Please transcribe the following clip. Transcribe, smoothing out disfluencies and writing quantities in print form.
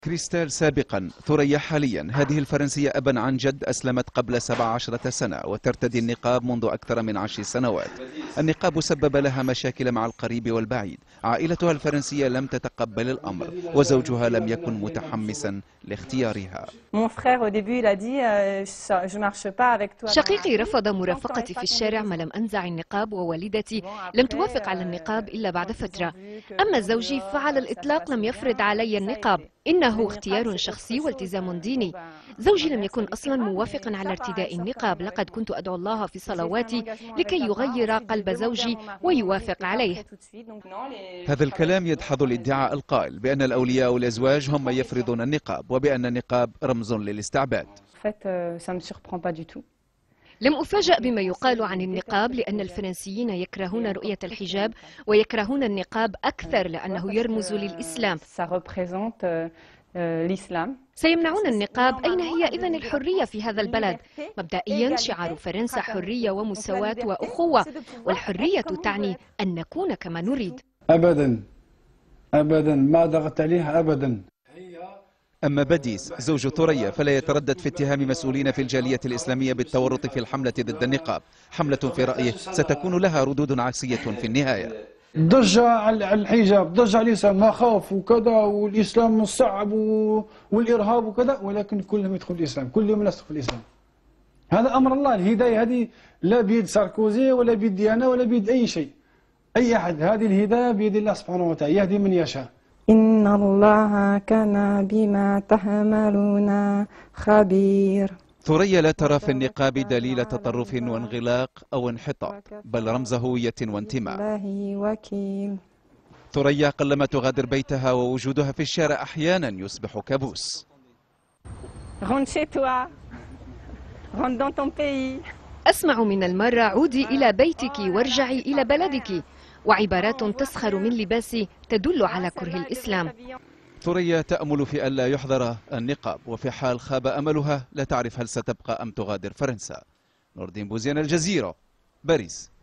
كريستال سابقا، ثريا حاليا. هذه الفرنسية أبا عن جد أسلمت قبل 17 سنة وترتدي النقاب منذ أكثر من 10 سنوات. النقاب سبب لها مشاكل مع القريب والبعيد. عائلتها الفرنسية لم تتقبل الأمر وزوجها لم يكن متحمسا لاختيارها. شقيقي رفض مرافقتي في الشارع ما لم أنزع النقاب، ووالدتي لم توافق على النقاب إلا بعد فترة. أما زوجي فعلى الإطلاق لم يفرض علي النقاب، إنه اختيار شخصي والتزام ديني. زوجي لم يكن أصلا موافقا على ارتداء النقاب. لقد كنت أدعو الله في صلواتي لكي يغير قلب زوجي ويوافق عليه. هذا الكلام يدحض الادعاء القائل بأن الأولياء والأزواج هم من يفرضون النقاب، وبأن النقاب رمز للاستعباد. لم أفاجأ بما يقال عن النقاب، لأن الفرنسيين يكرهون رؤية الحجاب ويكرهون النقاب أكثر لأنه يرمز للإسلام. سيمنعون النقاب. أين هي إذن الحرية في هذا البلد؟ مبدئيا شعار فرنسا حرية ومساواة وأخوة، والحرية تعني أن نكون كما نريد. أبدا أبدا ما ضغط عليها أبدا. أما بديس زوج ثريا فلا يتردد في اتهام مسؤولين في الجالية الإسلامية بالتورط في الحملة ضد النقاب، حملة في رأيه ستكون لها ردود عكسية في النهاية. ضجة على الحجاب، ضجة على الإسلام، مخاوف وكذا، والإسلام مصعب والإرهاب وكذا، ولكن كلهم يدخل الإسلام، كل يوم يدخل في الإسلام. هذا أمر الله. الهداية هذه لا بيد ساركوزي ولا بيدي أنا ولا بيد أي شيء، أي أحد. هذه الهداية بيد الله سبحانه وتعالى، يهدي من يشاء. إن الله كان بما تعملون خبير. ثريا لا ترى في النقاب دليل تطرف وانغلاق أو انحطاط، بل رمز هوية وانتماء. ثريا قلما تغادر بيتها، ووجودها في الشارع أحيانا يصبح كابوس. أسمع من المرة عودي إلى بيتك وارجعي إلى بلدك، وعبارات تسخر من لباسي تدل على كره الإسلام. ثريا تأمل في ألا يحظر النقاب، وفي حال خاب أملها لا تعرف هل ستبقى أم تغادر فرنسا. نور الدين بوزيان، الجزيرة، باريس.